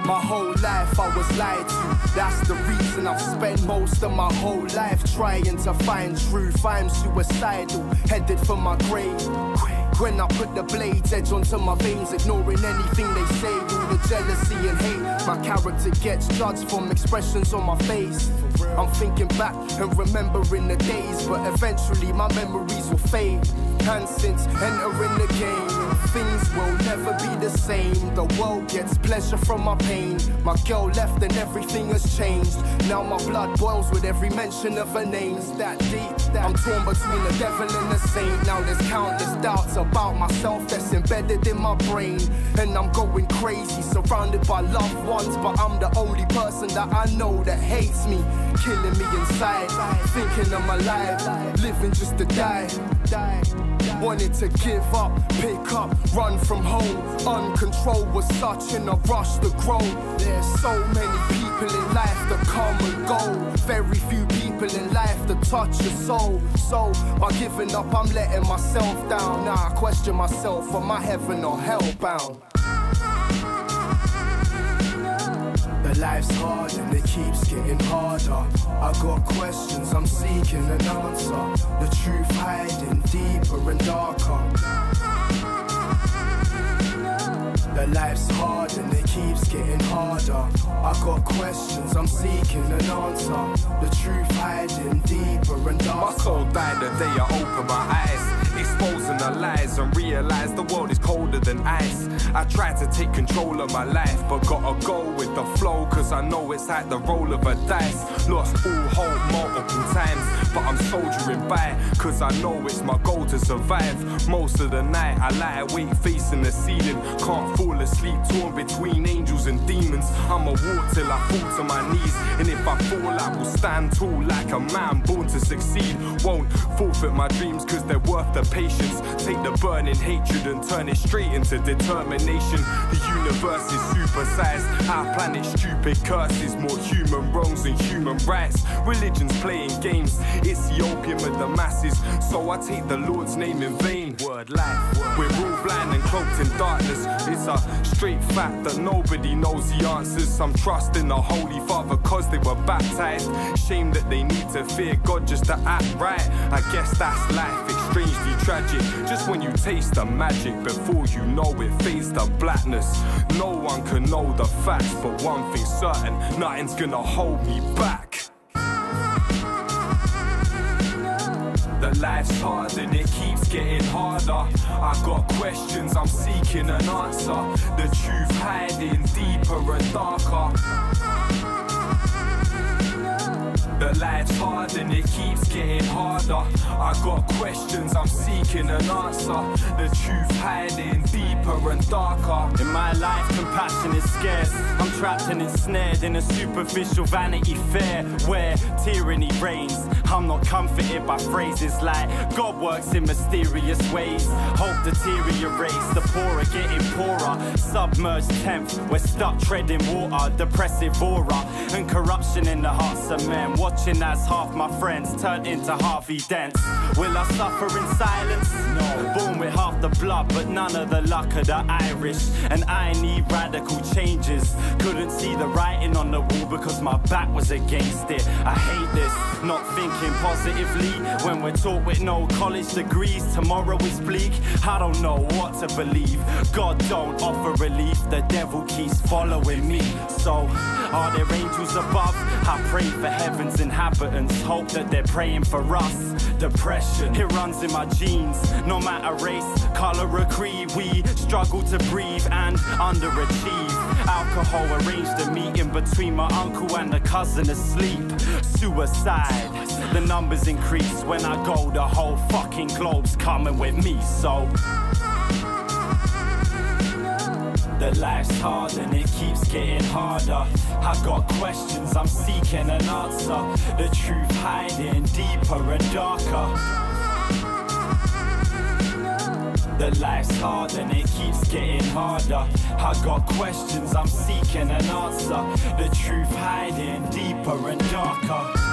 My whole life I was lied to. That's the reason I've spent most of my whole life trying to find truth. I'm suicidal, headed for my grave. When I put the blade's edge onto my veins, ignoring anything they say, all the jealousy and hate. My character gets judged from expressions on my face. I'm thinking back and remembering the days, but eventually my memories will fade. And since entering the game, things will never be the same. The world gets pleasure from my pain. My girl left and everything has changed. Now my blood boils with every mention of her name. It's that deep. I'm torn between the devil and the saint. Now there's countless doubts about myself that's embedded in my brain. And I'm going crazy, surrounded by loved ones, but I'm the only person that I know that hates me, killing me inside, thinking I'm alive, living just to die. Wanted to give up, pick up, run from home. Uncontrolled was such in a rush to grow. There's so many people in life that come and go. Very few people in life that touch your soul. So by giving up, I'm letting myself down. Now I question myself, am I heaven or hell bound? Life's hard and it keeps getting harder. I got questions, I'm seeking an answer. The truth hiding deeper and darker. The life's hard and it keeps getting harder. I got questions, I'm seeking an answer. The truth hiding deeper and darker. My soul died the day I opened my eyes, exposing the lies and realized the world is colder than ice. I tried to take control of my life, but gotta go with the flow, cause I know it's like the roll of a dice. Lost all hope multiple times, but I'm soldiering by, cause I know it's my goal to survive. Most of the night I lie awake facing the ceiling, can't fall asleep, torn between angels and demons. I'ma walk till I fall to my knees, and if I fall I will stand tall like a man born to succeed. Won't forfeit my dreams cause they're worth the patience. Take the burning hatred and turn it straight into determination. The universe is supersized, our planet's stupid curses, more human wrongs than human rights. Religion's playing games, it's the opium of the masses, so I take the Lord's name in vain. Word life, we're all blind and cloaked in darkness. It's a straight fact that nobody knows the answers. I'm trusting the Holy Father cause they were baptized. Shame that they need to fear God just to act right. I guess that's life, it's strangely tragic. Just when you taste the magic, before you know it fades to blackness. No one can know the facts, but one thing's certain, nothing's gonna hold me back. The life's hard and it keeps getting harder. I got questions, I'm seeking an answer. The truth hiding deeper and darker. The life's hard and it keeps getting harder. I got questions, I'm seeking an answer. The truth hiding deeper and darker. In my life, compassion is scarce. I'm trapped and ensnared in a superficial Vanity Fair where tyranny reigns. I'm not comforted by phrases like God works in mysterious ways. Hope deteriorates, the poor are getting poorer. Submerged tenth, we're stuck treading water. Depressive aura and corruption in the hearts of men. Watching as half my friends turn into Harvey Dents. Will I suffer in silence? No. Born with half the blood, but none of the luck of the Irish. And I need radical changes. Couldn't see the writing on the wall because my back was against it. I hate this, not thinking positively when we're taught with no college degrees. Tomorrow is bleak, I don't know what to believe. God don't offer relief, the devil keeps following me. So, are there angels above? I pray for heaven's inhabitants, hope that they're praying for us. Depression, it runs in my genes. No matter race, color or creed, we struggle to breathe and underachieve. Alcohol arranged a meeting between my uncle and a cousin asleep. Suicide, the numbers increase. When I go, the whole fucking globe's coming with me, so the life's hard and it keeps getting harder. I got questions, I'm seeking an answer. The truth hiding deeper and darker. The life's hard and it keeps getting harder. I got questions, I'm seeking an answer. The truth hiding deeper and darker.